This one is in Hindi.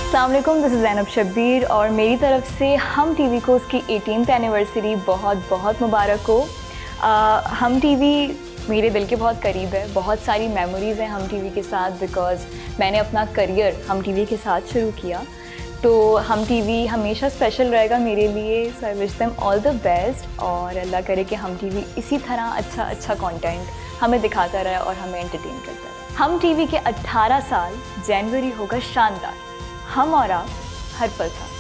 अस्सलाम वालेकुम, दिस इज़ ज़ैनब शब्बीर और मेरी तरफ से हम टीवी को उसकी 18th एनिवर्सरी बहुत बहुत मुबारक हो। हम टीवी मेरे दिल के बहुत करीब है, बहुत सारी मेमोरीज़ हैं हम टीवी के साथ बिकॉज़ मैंने अपना करियर हम टीवी के साथ शुरू किया। तो हम टीवी हमेशा स्पेशल रहेगा मेरे लिए। So I wish them all the best और अल्लाह करे कि हम टीवी इसी तरह अच्छा कंटेंट हमें दिखाता रहे और हमें एंटरटेन करता रहे। हम टीवी के 18 साल जनवरी होगा शानदार। हम और आप हर पल साथ।